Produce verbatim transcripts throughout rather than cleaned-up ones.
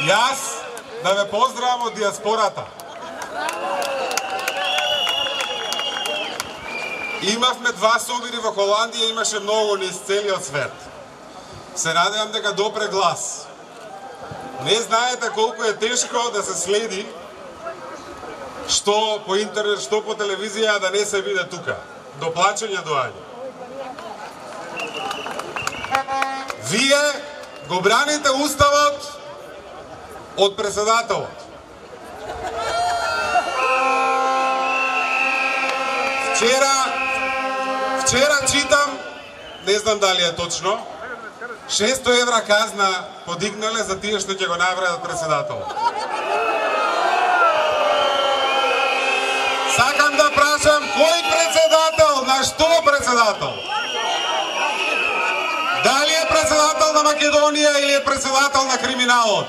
Јас да ве поздравам од диаспората. Имавме два собори во Холандија, имаше многу низ целиот свет. Се надевам дека допре глас. Не знаете колку е тешко да се следи што по интернет, што по телевизија да не се види тука. До плачење доаѓа. Вие го браните уставот од председателот. Вчера, вчера читам, не знам дали е точно, шестстотини евра казна подигнале за тие што ќе го навредат председателот. Сакам да прашам кој председател, на што председател? Дали е председател на Македонија или е председател на криминалот?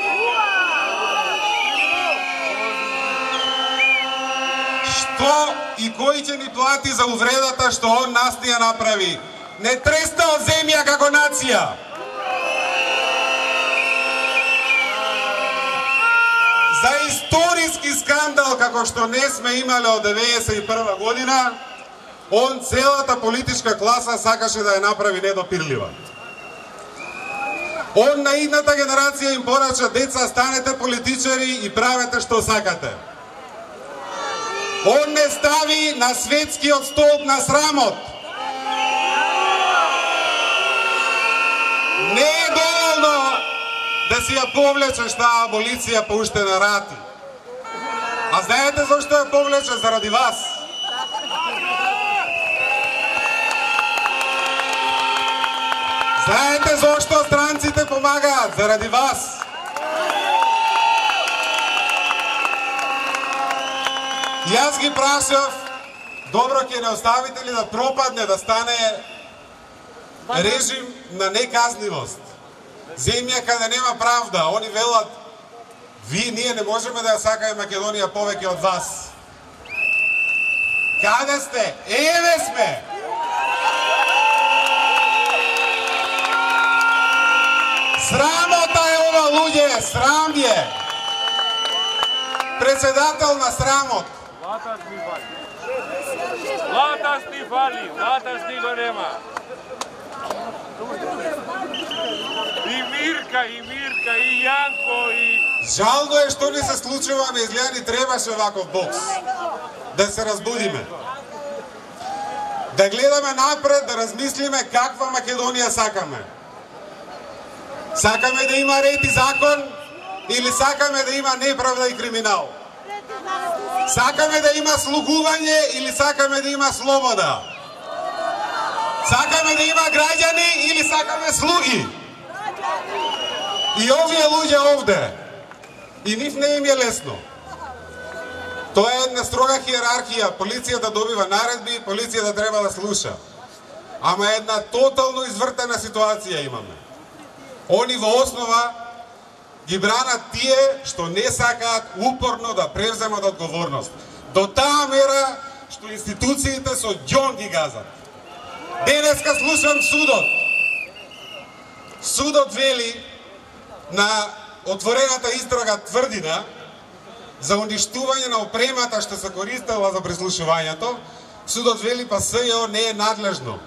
Што и кој ќе ни плати за увредата што он нас ни ја направи? Не трестал земја како нација. За историски скандал како што не сме имале од деветдесет и прва година, он целата политичка класа сакаше да ја направи недопирлива. Он на идната генерација им порача: деца, станете политичари и правете што сакате. Он не стави на светскиот столб на срамот. Не е доволно да си ја повлечеш таа аболиција по уште на рати. А знаете зашто ја повлече? Заради вас. Знаете зашто странците помагаат? Заради вас. Јас ги прашав: добро, ќе не оставите ли да пропадне, да стане режим на неказнивост? Земја каде нема правда. Они велат: ви, ние не можеме да ја сакаме Македонија повеќе од вас. Каде сте? Еве сме! Срамота е ова, луѓе, срам е! Председател на срамот. Латаш ни фали. Латаш ни фали, латаш ни го нема. И Мирка, и Мирка, и Јанко, и... Жално е што ни се случува, ме изгледа ни требаше ваков бокс. Да се разбудиме. Да гледаме напред, да размислиме каква Македонија сакаме. Сакаме да има ред и закон или сакаме да има неправда и криминал? Сакаме да има слугување или сакаме да има слобода? Сакаме да има граѓани или сакаме слуги? И овие луѓе овде, и нив не им е лесно. Тоа е една строга хиерархија. Полицијата добива наредби, полицијата треба да слуша. Ама една тотално извртена ситуација имаме. Они во основа ги бранат тие што не сакаат упорно да превземат одговорност. До таа мера што институциите со ѓон ги газат. Денеска слушам судот. Судот вели на отворената истрага тврдина за уништување на опремата што се користела за прислушувањето. Судот вели па СЈО не е надлежно.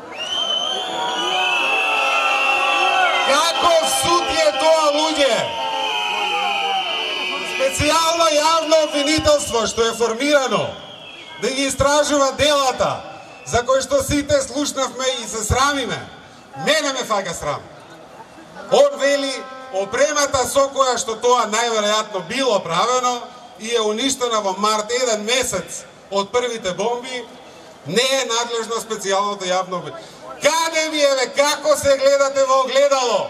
Каков суд е тоа, луѓе? Специјално јавно обвинителство што е формирано да ги истражува делата за кои што сите слушнавме и се срамиме. Мене ме фаќа срам. Он вели опремата со која што тоа најверојатно било правено и е уништена во март, еден месец од првите бомби, не е надлежно специјалното јавно обвинителство. Каде ви е, бе? Како се гледате во огледало?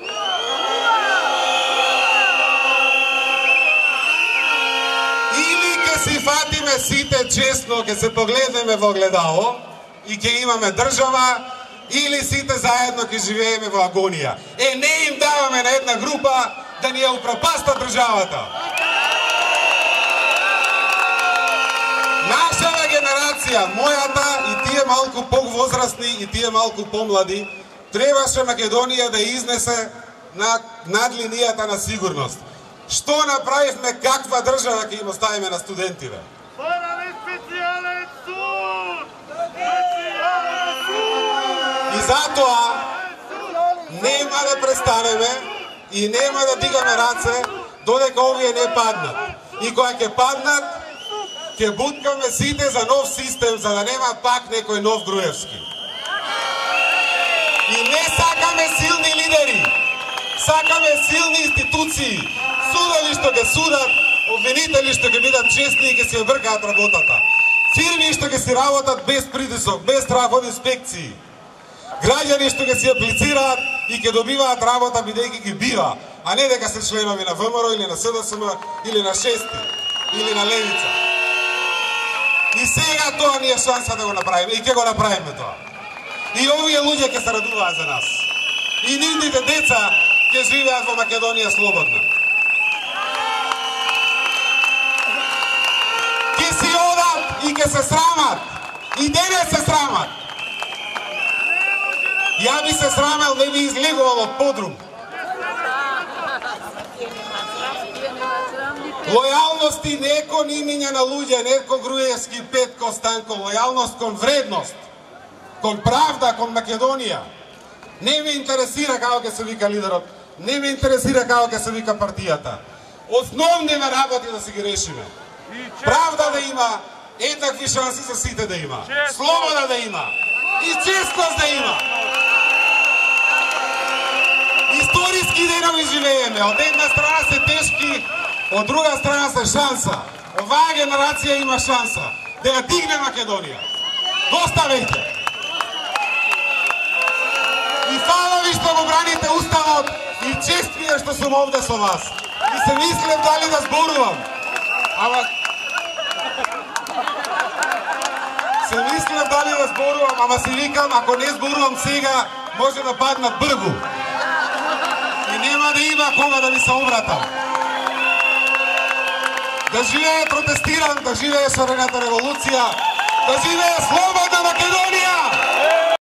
Или ќе си фатиме сите честно, ќе се погледнеме во огледало и ќе имаме држава, или сите заедно ќе живееме во агонија. Е, не им даваме на една група да ни ја упропаста државата. Нашава генерација, мојата и тие малку повозрастни и тие малку помлади, требаше Македонија да изнесе на над линијата на сигурност. Што направивме, каква држава ќе им оставиме на студентиве? Бараме специјален суд! И затоа нема да престанеме и нема да дигаме раце додека овие не паднат. И кога ќе паднат, ќе буткаме сите за нов систем, за да нема пак некој нов Груевски. И не сакаме силни лидери, сакаме силни институции, судови што ќе судат, обвинители што ќе бидат честни и ќе си вркаат работата. Фирми што ќе си работат без притисок, без страх од инспекции. Граѓани што ќе си аплицираат и ќе добиваат работа бидејќи ги бива, а не дека се членови на ВМРО или на СДСМ или на Шести или на Левица. И сега тоа ни е шанса да го направиме и ќе го направиме тоа. И овие луѓе ќе се радуваат за нас. И нивните деца ќе живеат во Македонија слободно. Ќе си одат и ќе се срамат. И денес се срамат. Ја би се срамел, не би излегувал од подрум. Лојалност и не кон имиња на луѓе, не кон Груевски, Петко, Станко, лојалност кон вредност, кон правда, кон Македонија. Не ме интересира како ќе се вика лидерот, не ме интересира како ќе се вика партијата. Основниве работи да си ги решиме. Правда да има, еднакви шанси за сите да има. Слобода да има. И честност да има. Историски денови живееме. Од една страна се тешки, од друга страна се шанса. Оваа генерација има шанса да ја дигне Македонија. Доставете! И фала ви што го браните уставот и чест ми е што сум овде со вас. И се мислев дали да зборувам. Ама... Се мислев дали да зборувам, ама си викам, ако не зборувам сега, може да паднат бргу. И нема да има кога да ми се обратам. Да живее протестиран, да живее шарената револуција, да живее слободна Македонија!